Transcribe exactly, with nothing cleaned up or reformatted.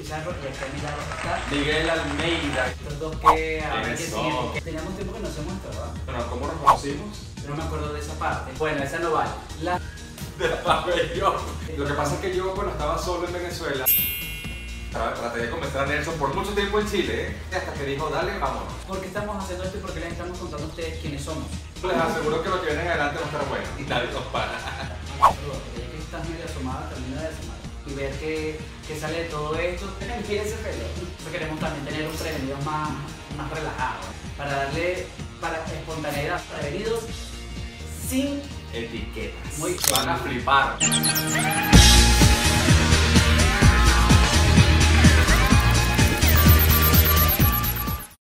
Pizarro y acá a mi lado está Miguel Almeida. estos dos que a ver qué ¿Quiénes siguen, son? porque teníamos tiempo que no hacemos esto, ¿verdad? Bueno, ¿cómo nos conocimos? Yo no me acuerdo de esa parte. Bueno, esa no vale. La... De la pabellón. Lo que pasa es que yo, bueno, estaba solo en Venezuela. Tra- Traté de convencer a Nelson por mucho tiempo en Chile, ¿eh? Hasta que dijo, dale, vámonos. ¿Por qué estamos haciendo esto y por qué les estamos contando a ustedes quiénes somos? Les aseguro que lo que viene en adelante va a estar bueno. Y nadie nos para. Saludos, porque ya que estás medio asomada, termina de asomar. Y ver qué, qué sale de todo esto. Quiere ese pelo. Entonces queremos también tener un prevenido más, más relajado. Para darle para espontaneidad. Prevenidos sin Etiquetas. Muy Van a bien. flipar.